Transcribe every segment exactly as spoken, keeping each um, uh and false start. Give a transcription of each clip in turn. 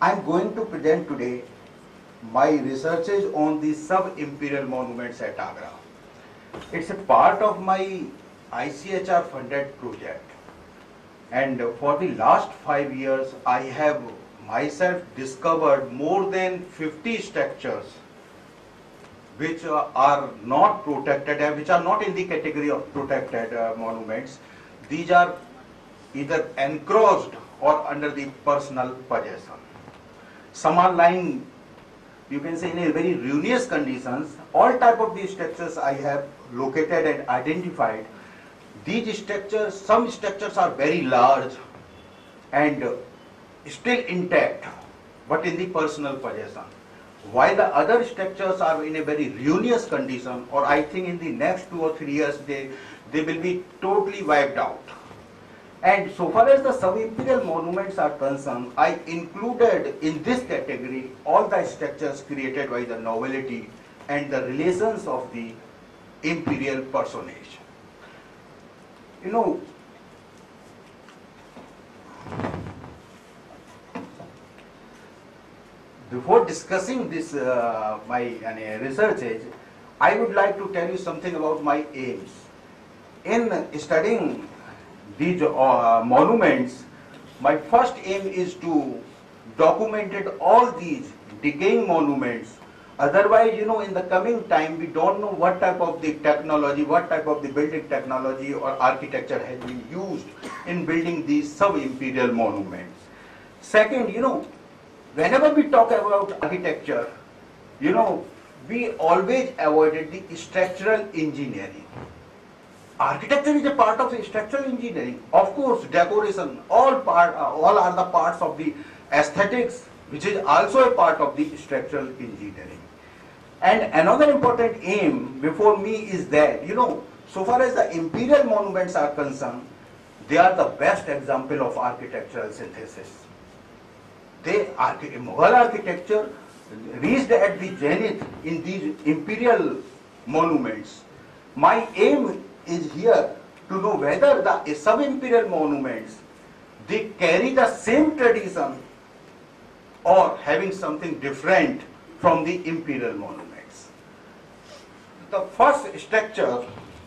I am going to present today my researches on the sub-imperial monuments at Agra. It's a part of my I C H R funded project, and for the last five years I have myself discovered more than fifty structures which uh, are not protected and which are not in the category of protected uh, monuments. These are either encroached or under the personal possession. Some are lying, you can say, in a very ruinous conditions. All type of these structures I have located and identified. These structures, some structures are very large and uh, still intact, but in the personal possession, while the other structures are in a very ruinous condition, or I think in the next two or three years they, they will be totally wiped out. And so far as the sub-imperial monuments are concerned, I included in this category all the structures created by the nobility and the relations of the imperial personage. You know, before discussing this, uh, my uh, researches, I would like to tell you something about my aims. In studying these uh, monuments, my first aim is to document all these decaying monuments. Otherwise, you know, in the coming time, we don't know what type of the technology, what type of the building technology or architecture has been used in building these sub-imperial monuments. Second, you know, whenever we talk about architecture, you know, we always avoided the structural engineering. Architecture is a part of the structural engineering. Of course, decoration, all part, uh, all are the parts of the aesthetics, which is also a part of the structural engineering. And another important aim before me is that, you know, so far as the imperial monuments are concerned, they are the best example of architectural synthesis. They, Mughal architecture reached at the zenith in these imperial monuments. My aim is here to know whether the sub-imperial monuments, they carry the same tradition or having something different from the imperial monuments. The first structure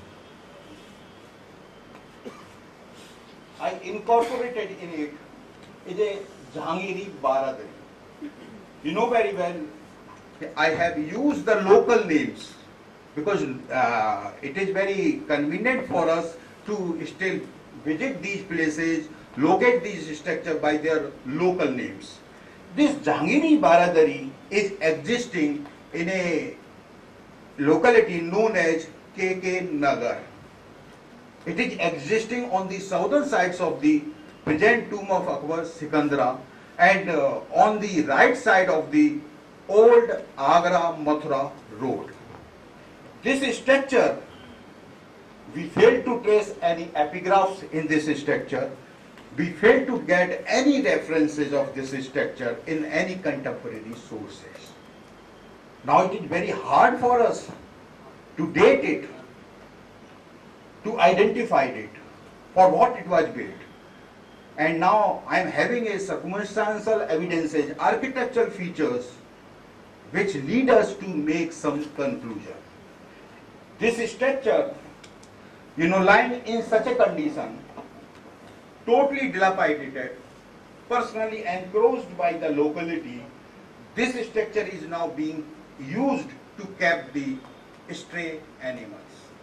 I incorporated in it is a Jahangiri Baradari. You know very well, I have used the local names because uh, it is very convenient for us to still visit these places, locate these structures by their local names. This Jahangiri Baradari is existing in a locality known as K K Nagar. It is existing on the southern sides of the present tomb of Akbar Sikandra and uh, on the right side of the old Agra Mathura road. This structure, we failed to trace any epigraphs in this structure. We failed to get any references of this structure in any contemporary sources. Now it is very hard for us to date it, to identify it, for what it was built. And now I am having a circumstantial evidences, architectural features, which lead us to make some conclusion. This structure, you know, lying in such a condition, totally dilapidated, personally encroached by the locality, this structure is now being used to keep the stray animals.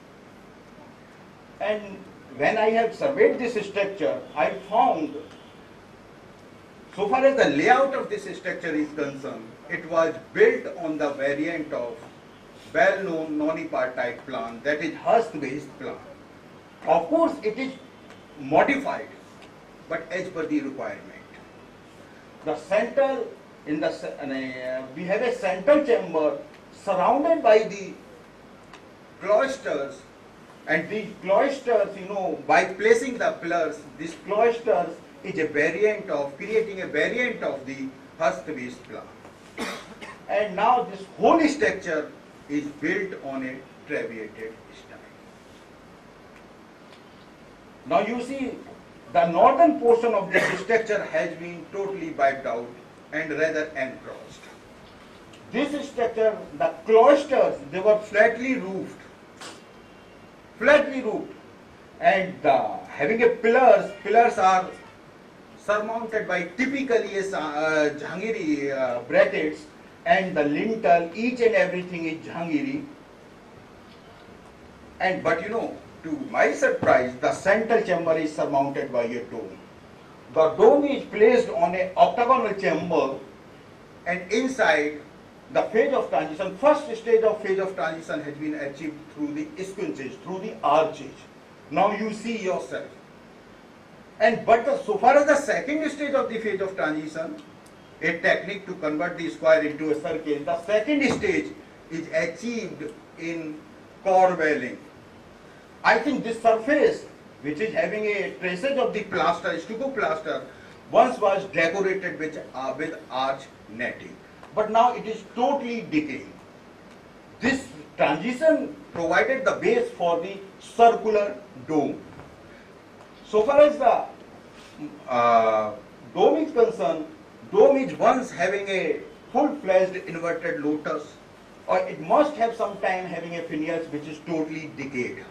And when I have surveyed this structure, I found, so far as the layout of this structure is concerned, it was built on the variant of well-known non-tripartite plan, that is Hast-based plan. Of course, it is modified, but as per the requirement. The central, in the uh, we have a central chamber surrounded by the cloisters, and these cloisters, you know, by placing the pillars, these cloisters is a variant of, creating a variant of the Hast-based plan. And now this whole structure is built on a trabeated style. Now you see, the northern portion of this structure has been totally wiped out and rather encroached. This structure, the cloisters, they were flatly roofed, flatly roofed, and uh, having a pillars, pillars are surmounted by typically a uh, Jahangiri uh, brackets, and the lintel, each and everything is Jahangiri. And but you know, to my surprise, the central chamber is surmounted by a dome. The dome is placed on an octagonal chamber, and inside the phase of transition, first stage of phase of transition has been achieved through the squinches, through the arches. Now you see yourself. And but the, so far as the second stage of the phase of transition, a technique to convert the square into a circle, the second stage is achieved in corbelling. I think this surface, which is having a traces of the plaster, stucco plaster, once was decorated with, uh, with arch netting. But now it is totally decaying. This transition provided the base for the circular dome. So far as the uh, dome is concerned, dome is once having a full-fledged inverted lotus, or it must have some time having a finials which is totally decayed.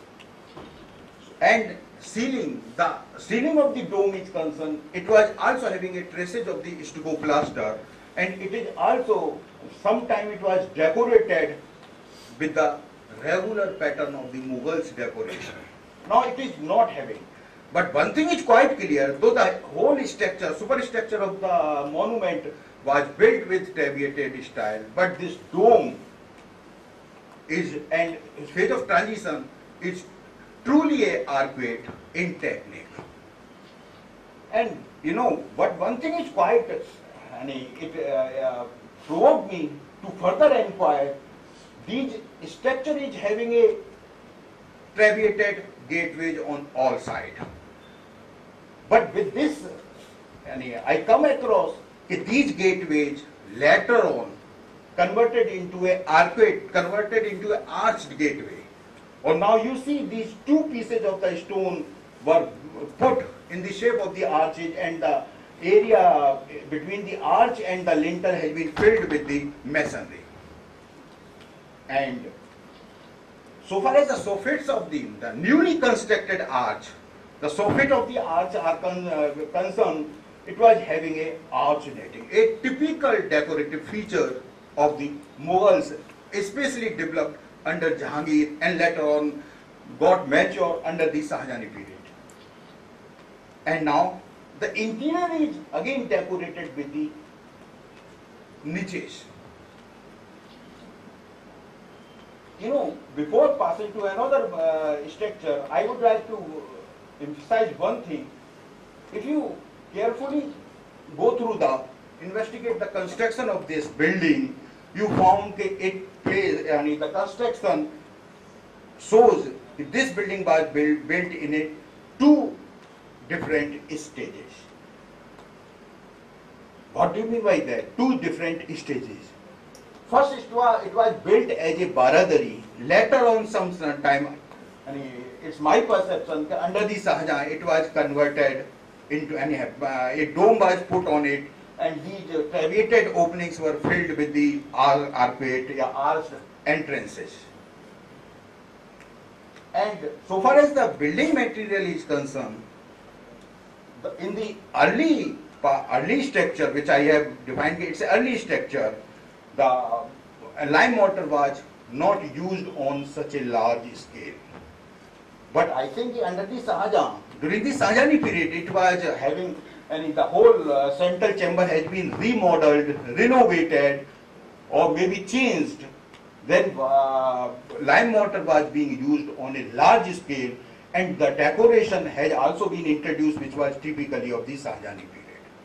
And ceiling, the ceiling of the dome is concerned, it was also having a traces of the stucco plaster, and it is also, sometime it was decorated with the regular pattern of the Mughals decoration. Now it is not having. But one thing is quite clear, though the whole structure, superstructure of the monument was built with deviated style, but this dome is, and phase of transition is truly a arcuate in technique. And you know, but one thing is quite, and it uh, uh, provoked me to further inquire, this structure is having a trabeated gateways on all sides. But with this, and I come across these gateways later on converted into a arcuate, converted into an arched gateway. Or now you see these two pieces of the stone were put in the shape of the arches, and the area between the arch and the lintel has been filled with the masonry. And so far as the soffits of the, the newly constructed arch, the soffit of the arch are con, uh, concerned, it was having a arch netting, a typical decorative feature of the Mughals, especially developed under Jahangir and later on got mature under the Shahjahani period. And now the interior is again decorated with the niches. You know, before passing to another uh, structure, I would like to emphasize one thing. If you carefully go through the, investigate the construction of this building, you found that it plays, I mean, the construction shows that this building was built, built in a two different stages. What do you mean by that? Two different stages. First, it was, it was built as a baradari. Later on, some time, I mean, it's my perception, under the Shahjahan, it was converted into, and uh, a dome was put on it, and these uh, trabeated openings were filled with the arcuate, uh, arched entrances. And so far as the building material is concerned, the, in the early early structure, which I have defined, it's an early structure, the uh, lime mortar was not used on such a large scale. But I think under the Shahjahan, during the Shahjahani period, it was uh, having, and the whole uh, central chamber has been remodeled, renovated, or maybe changed. Then uh, lime mortar was being used on a large scale, and the decoration has also been introduced, which was typically of the Shahjahani period.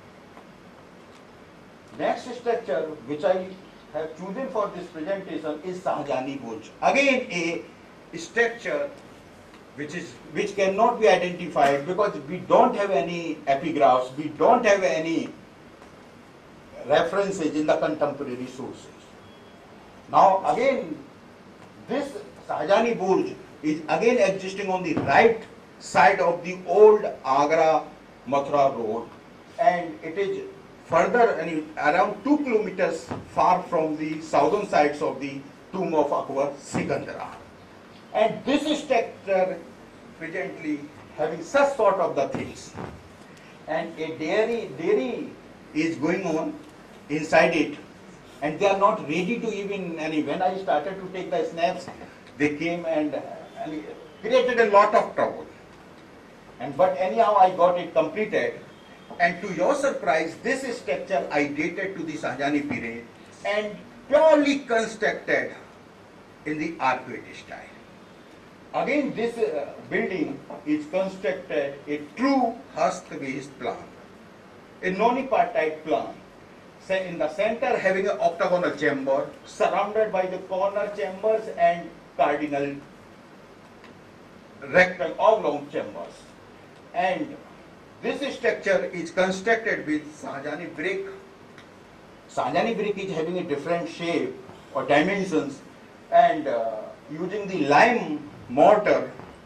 Next structure, which I have chosen for this presentation, is Shahjahani Burj. Again, a structure which is which cannot be identified because we don't have any epigraphs, we don't have any references in the contemporary sources. Now again, this Shahjahani Burj is again existing on the right side of the old Agra Mathura road, and it is further, I mean, around two kilometers far from the southern sides of the tomb of Akbar Sikandara. And this structure presently having such sort of the things. And a dairy, dairy is going on inside it, and they are not ready to even, and when I started to take the snaps, they came and, and created a lot of trouble. And but anyhow, I got it completed. And to your surprise, this structure I dated to the Shahjahani period and purely constructed in the archaic style. Again, this uh, building is constructed a true Hast-based plan, a non-apartheid plan. Say in the center having an octagonal chamber surrounded by the corner chambers and cardinal rectangle oblong chambers. And this structure is constructed with Shahjahani brick. Shahjahani brick is having a different shape or dimensions, and uh, using the lime mortar.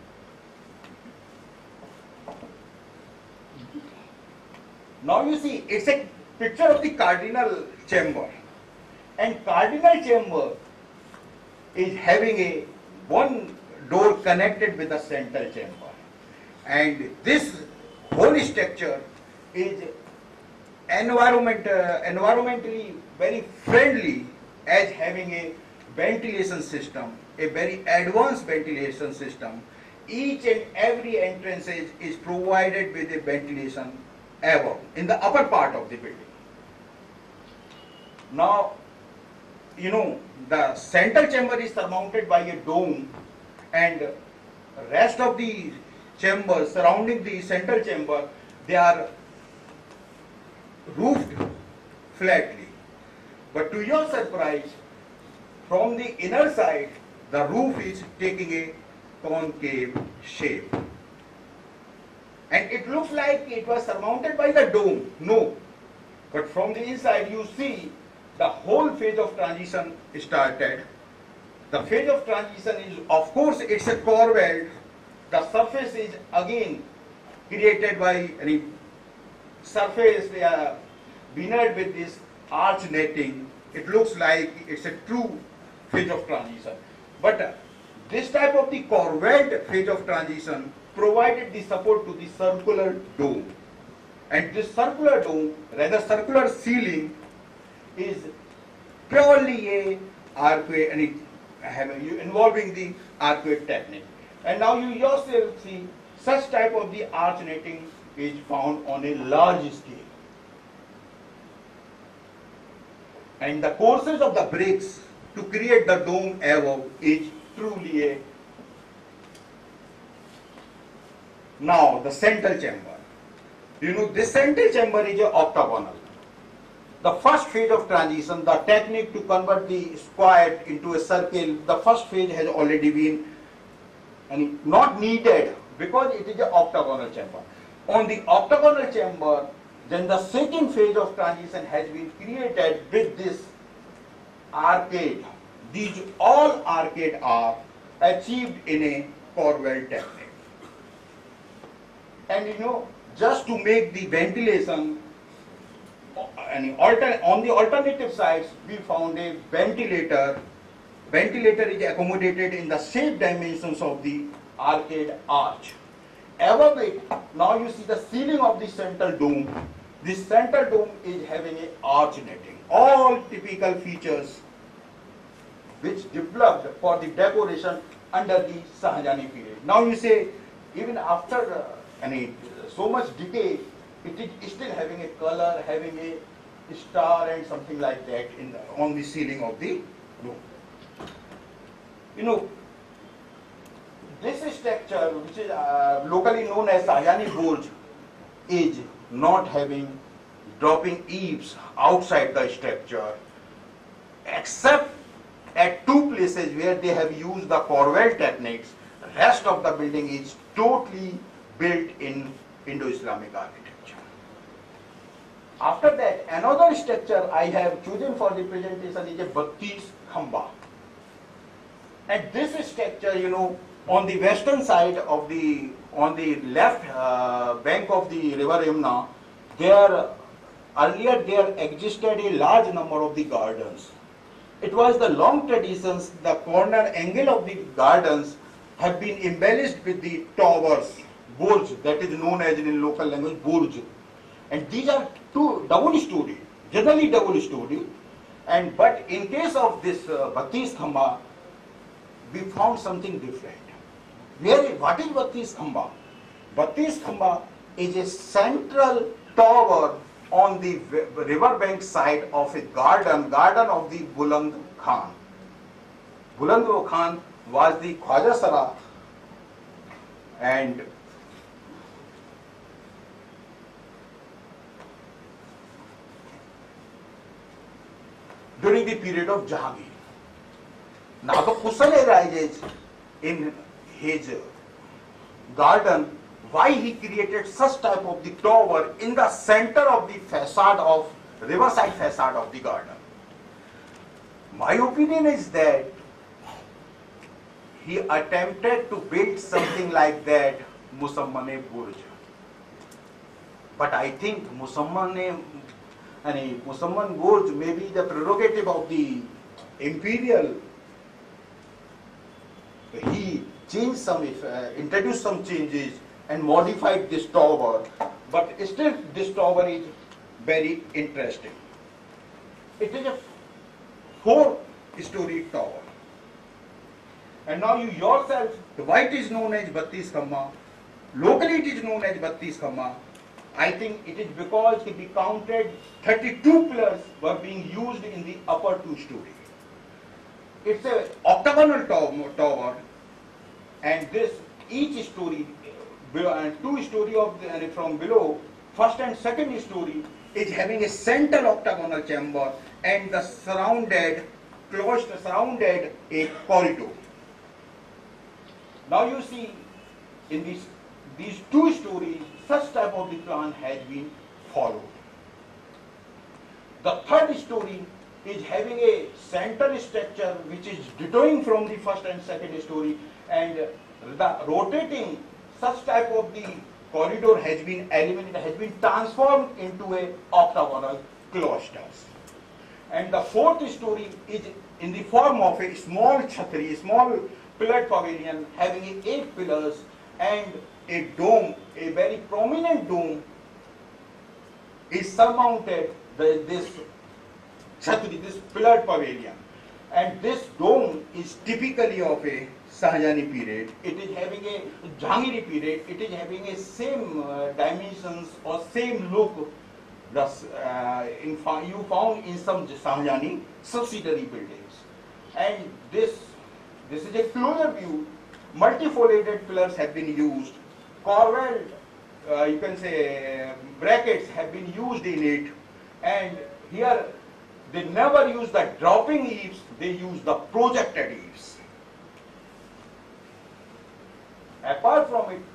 Now you see, it's a picture of the cardinal chamber, and cardinal chamber is having a one door connected with the central chamber, and this whole structure is environment, uh, environmentally very friendly, as having a ventilation system, a very advanced ventilation system. Each and every entrance is, is provided with a ventilation above, in the upper part of the building. Now, you know, the central chamber is surmounted by a dome, and rest of the chambers surrounding the central chamber, they are roofed flatly. But to your surprise, from the inner side, the roof is taking a concave shape. And it looks like it was surmounted by the dome. No. But from the inside, you see the whole phase of transition started. The phase of transition is, of course, it's a core weld. The surface is again created by any surface they are veneered with this arch netting. It looks like it's a true phase of transition. But uh, this type of the core weld phase of transition provided the support to the circular dome. And this circular dome, rather circular ceiling, is purely a archway, and it have a, involving the archway technique. And now you yourself see such type of the arch netting is found on a large scale. And the courses of the bricks to create the dome above is truly a. Now the central chamber. You know, this central chamber is a octagonal. The first phase of transition, the technique to convert the square into a circle, the first phase has already been and not needed because it is an octagonal chamber. On the octagonal chamber, then the second phase of transition has been created with this arcade. These all arcade are achieved in a core weld technique. And you know, just to make the ventilation, and alter, on the alternative sides, we found a ventilator. Ventilator is accommodated in the same dimensions of the arcade arch. Above it, now you see the ceiling of the central dome. This central dome is having a arch netting. All typical features which developed for the decoration under the Shahjahani period. Now you say, even after uh, any, so much decay, it is still having a color, having a star and something like that in the, on the ceiling of the dome. You know, this structure, which is uh, locally known as Shahjahani Gorge, is not having dropping eaves outside the structure, except at two places where they have used the core weld techniques. The rest of the building is totally built in Indo-Islamic architecture. After that, another structure I have chosen for the presentation is a Battis Khamba. And this structure, you know, on the western side of the, on the left uh, bank of the river Yamuna, there earlier there existed a large number of the gardens. It was the long traditions, the corner angle of the gardens have been embellished with the towers, burj, that is known as in local language burj. And these are two double story, generally double story. And but in case of this uh, Battis Khamba, we found something different. Where, what is Battis Khamba? Battis Khamba is a central tower on the riverbank side of a garden, garden of the Buland Khan. Buland Khan was the Khwaja Sarat, and during the period of Jahangir. Now the Kusal arises in his garden why he created such type of the tower in the center of the facade of riverside facade of the garden. My opinion is that he attempted to build something like that Musammane Burj. But I think Musammane and Musamman Burj may be the prerogative of the imperial. He changed some, uh, introduced some changes and modified this tower, but still this tower is very interesting. It is a four-story tower. And now you yourself, why it is known as Battis Khamba, locally it is known as Battis Khamba. I think it is because we counted thirty-two pillars were being used in the upper two story. It's a octagonal tower, and this each story and two story of the, and from below, first and second story is having a central octagonal chamber and the surrounded, closed, surrounded a corridor. Now you see in these these two stories, such type of the plan has been followed. The third story is having a central structure which is detouring from the first and second story, and the rotating such type of the corridor has been eliminated, has been transformed into a octagonal cloisters. And the fourth story is in the form of a small chhatri, a small pillared pavilion having eight pillars and a dome, a very prominent dome is surmounted by this chhatri, this pillared pavilion. And this dome is typically of a Shahjahani period. It is having a Jahangiri period. It is having a same uh, dimensions or same look thus, uh, in you found in some Shahjahani subsidiary buildings. And this, this is a closer view. Multifoliated pillars have been used. Corvelled, uh, you can say, uh, brackets have been used in it. And here, they never use the dropping eaves, they use the projected eaves. Apart from it,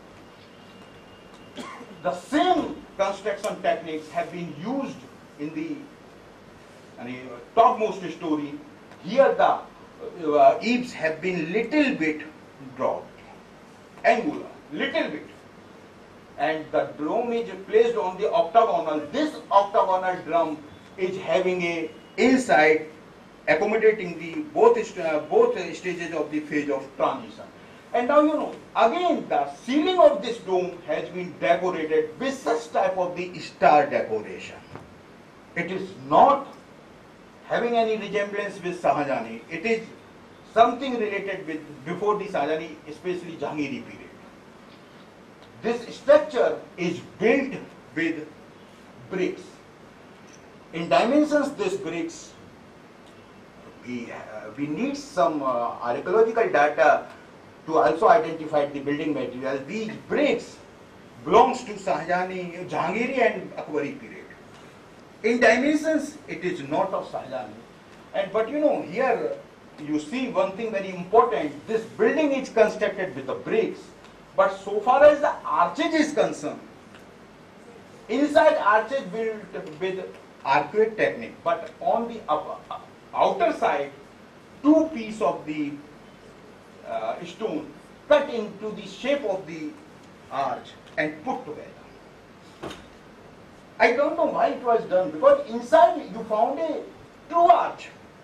the same construction techniques have been used in the uh, topmost story. Here the uh, eaves have been little bit dropped, angular, little bit. And the drum is placed on the octagonal. This octagonal drum is having a inside accommodating the both, uh, both stages of the phase of transition. And now you know, again the ceiling of this dome has been decorated with such type of the star decoration. It is not having any resemblance with Shahjahani. It is something related with before the Shahjahani, especially Jahangiri period. This structure is built with bricks. In dimensions, this bricks, we, uh, we need some uh, archaeological data to also identify the building material. These bricks belongs to Shahjahani, Jahangiri and Akbari period. In dimensions, it is not of Shahjahani. And but you know, here you see one thing very important. This building is constructed with the bricks, but so far as the arches is concerned, inside arches built with arcuate technique, but on the upper, uh, outer side, two pieces of the uh, stone cut into the shape of the arch and put together. I don't know why it was done, because inside you found a true arch.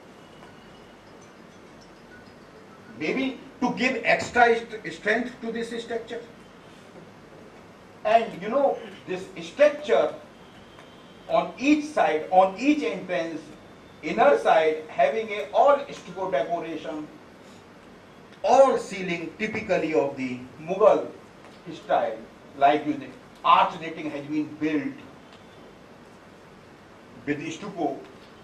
Maybe to give extra st strength to this structure. And you know, this structure on each side, on each entrance, inner side having a all stucco decoration, all ceiling typically of the Mughal style, like the arch netting has been built with stucco,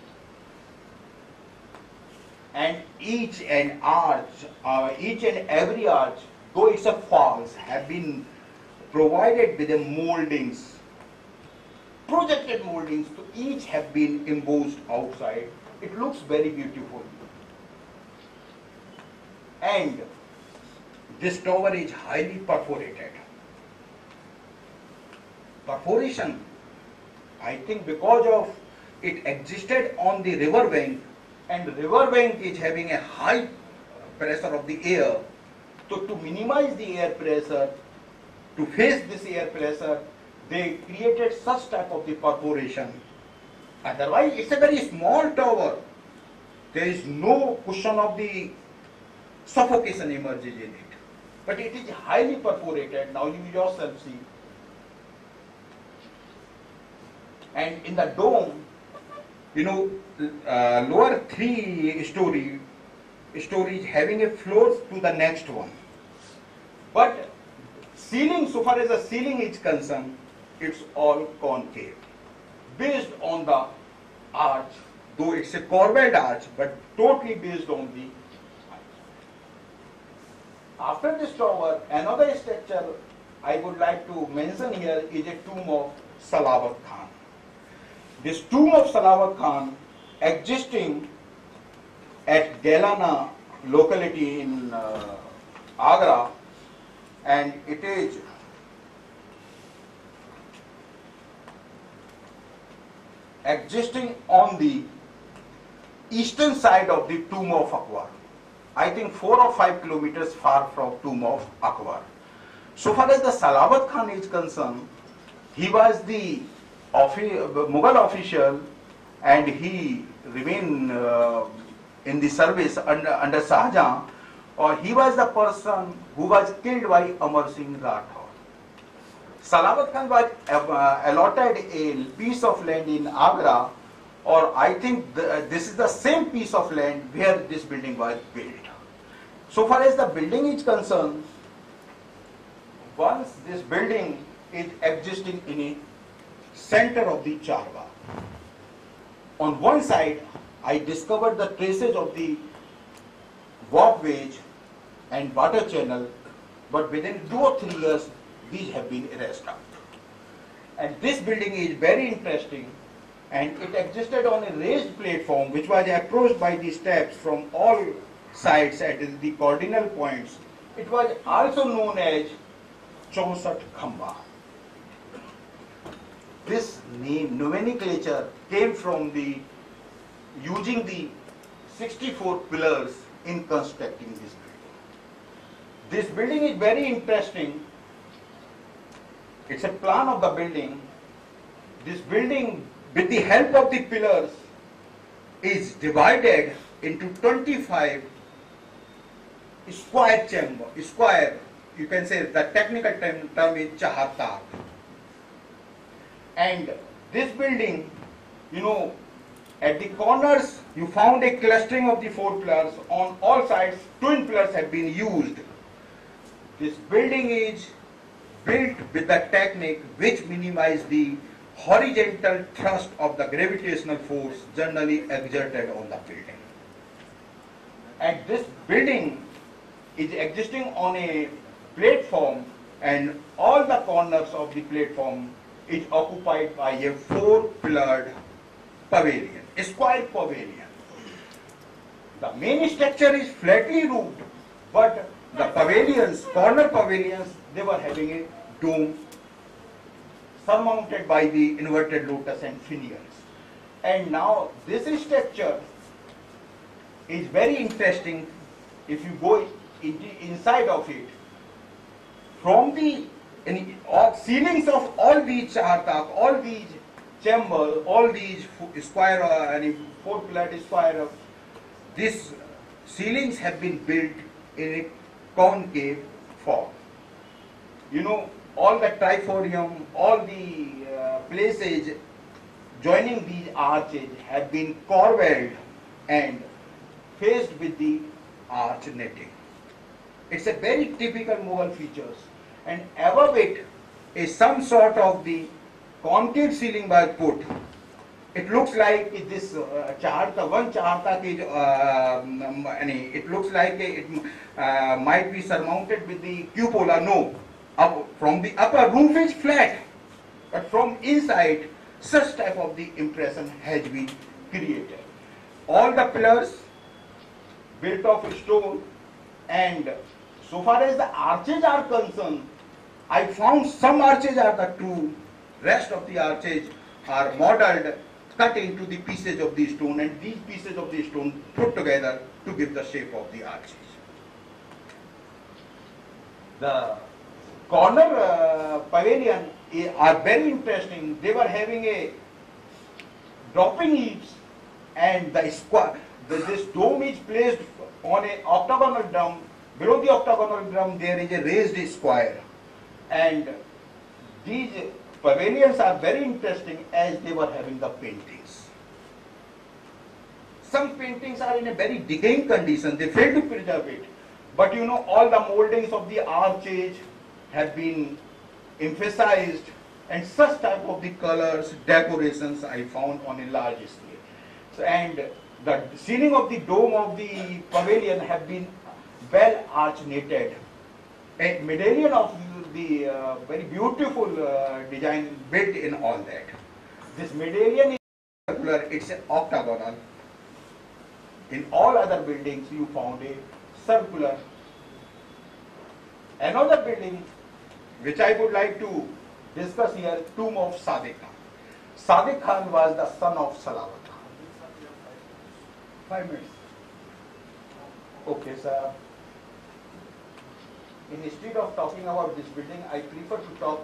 and each and arch, uh, each and every arch, though it's a false, have been provided with the moldings, projected moldings, so each have been embossed outside. It looks very beautiful. And this tower is highly perforated. Perforation, I think because of it existed on the river bank, and the river bank is having a high pressure of the air. So to minimize the air pressure, to face this air pressure, they created such type of the perforation. Otherwise, it's a very small tower. There is no cushion of the suffocation emerges in it. But it is highly perforated. Now you yourself see. And in the dome, you know, uh, lower three story stories having a floor to the next one. But ceiling, so far as the ceiling is concerned, it's all concave, based on the arch, though it's a corbelled arch, but totally based on the arch. After this tower, another structure I would like to mention here is a tomb of Salabat Khan. This tomb of Salabat Khan existing at Gailana locality in uh, Agra, and it is existing on the eastern side of the tomb of Akbar. I think four or five kilometers far from tomb of Akbar. So far as the Salabat Khan is concerned, he was the Mughal official, and he remained uh, in the service under, under Shah Jahan, or he was the person who was killed by Amar Singh Rathore. Salabat Khan was uh, allotted a piece of land in Agra, or I think the, this is the same piece of land where this building was built. So far as the building is concerned, once this building is existing in a center of the Charba. On one side, I discovered the traces of the walkways and water channel, but within two or three years, these have been erased out. And this building is very interesting, and it existed on a raised platform which was approached by the steps from all sides at the cardinal points. It was also known as Chausat Khamba. This name, nomenclature, came from the using the sixty-four pillars in constructing this building. This building is very interesting. It's a plan of the building. This building, with the help of the pillars, is divided into twenty-five square chamber, square, you can say the technical term, term is Chahatar. And this building, you know, at the corners, you found a clustering of the four pillars. On all sides, twin pillars have been used. This building is built with the technique which minimizes the horizontal thrust of the gravitational force generally exerted on the building. And this building is existing on a platform, and all the corners of the platform is occupied by a four-pillared pavilion, a square pavilion. The main structure is flatly roofed, but the pavilions, corner pavilions, they were having a dome surmounted by the inverted lotus and finials. And now this structure is very interesting if you go in the inside of it. From the in all ceilings of all these Chahartak, all these chamber, all these square, uh, any four pillared square, uh, these ceilings have been built in a concave form. You know, all the triforium, all the uh, places joining these arches have been corbelled and faced with the arch netting. It's a very typical Mughal features, and above it is some sort of the concave ceiling was put. It looks like this uh, charta, one charta ki, uh, it looks like it uh, might be surmounted with the cupola. No, up, from the upper roof is flat, but from inside such type of the impression has been created. All the pillars built of stone, and so far as the arches are concerned, I found some arches are the true, rest of the arches are modeled, cut into the pieces of the stone, and these pieces of the stone put together to give the shape of the arches. The corner uh, pavilion are very interesting. They were having a dropping eaves, and the square, the, this dome is placed on a octagonal drum. Below the octagonal drum there is a raised square, and these pavilions are very interesting as they were having the paintings. Some paintings are in a very decaying condition, they failed to preserve it. But you know, all the moldings of the arches have been emphasized, and such type of the colors, decorations I found on a large scale. So, and the ceiling of the dome of the pavilion have been well arch-knitted. A medallion of the uh, very beautiful uh, design built in all that. This medallion is circular, it's an octagonal. In all other buildings you found a circular. Another building which I would like to discuss here, tomb of Sadiq Khan. Sadiq Khan was the son of Salawat Khan. Five minutes. Okay, sir. Instead of talking about this building, I prefer to talk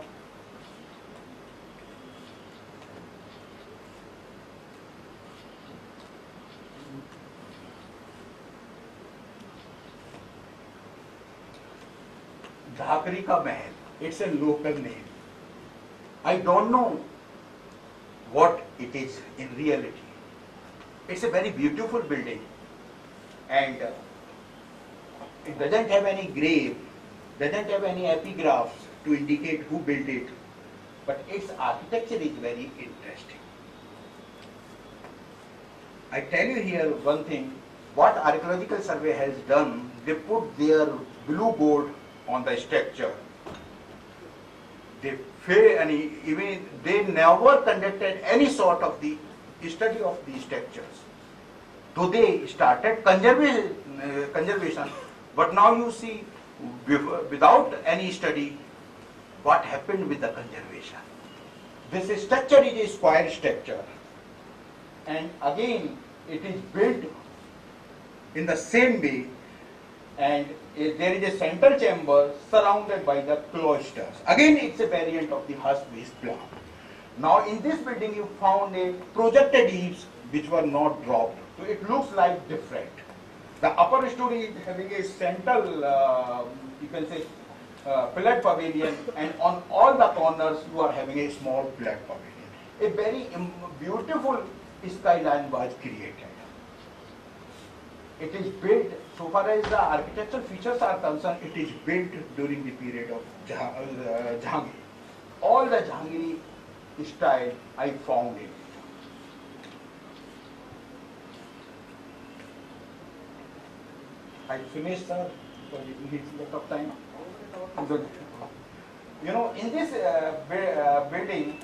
Dhakri ka Mahal. It's a local name. I don't know what it is in reality. It's a very beautiful building, and uh, it doesn't have any grave, doesn't have any epigraphs to indicate who built it, but its architecture is very interesting. I tell you here one thing, what archaeological survey has done, they put their blue board on the structure. They any, even they never conducted any sort of the study of these structures. So they started conservation, uh, conservation, but now you see, without any study, what happened with the conservation. This structure is a square structure, and again it is built in the same way, and there is a central chamber surrounded by the cloisters. Again, it's a variant of the husk-based plan. Now in this building you found a projected eaves which were not dropped, so it looks like different. The upper story is having a central, uh, you can say, uh, pillared pavilion, and on all the corners you are having a small pillared pavilion. A very um, beautiful skyline was created. It is built, so far as the architectural features are concerned, it is built during the period of Jah uh, Jahangir. All the Jahangiri style I found it. I finished, sir, because it needs a lot of time. Good. You know, in this uh, uh, building,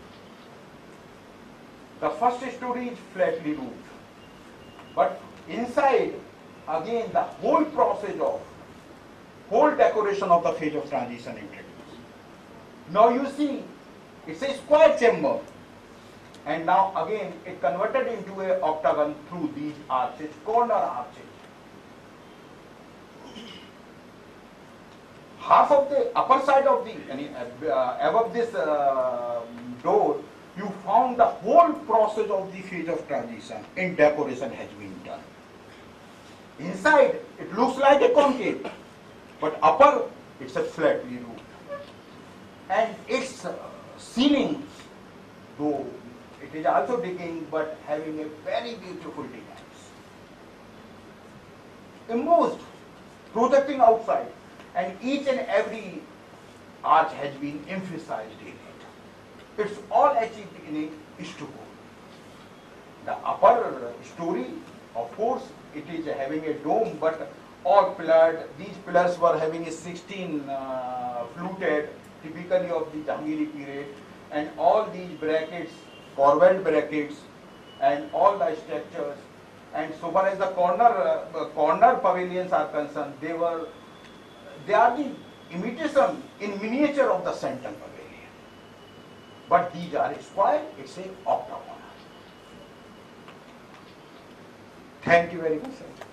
the first story is flatly roofed, but inside, again, the whole process of, whole decoration of the phase of transition introduced. Now you see, it's a square chamber, and now again, it converted into an octagon through these arches, corner arches. Half of the upper side of the, uh, above this uh, door, you found the whole process of the phase of transition in decoration has been done. Inside, it looks like a concave, but upper, it's a flat roof. And its uh, ceilings, though it is also digging, but having a very beautiful designs. Embossed, projecting outside, and each and every arch has been emphasized in it. It's all achieved in a stucco. The upper story, of course, it is having a dome, but all pillared. These pillars were having a sixteen uh, fluted, typically of the Jahangiri period, and all these brackets, corvelled brackets, and all the structures. And so far as the corner uh, corner pavilions are concerned, they were they are the imitation in miniature of the central pavilion. But these are square, it's a octagon. Thank you very much, sir.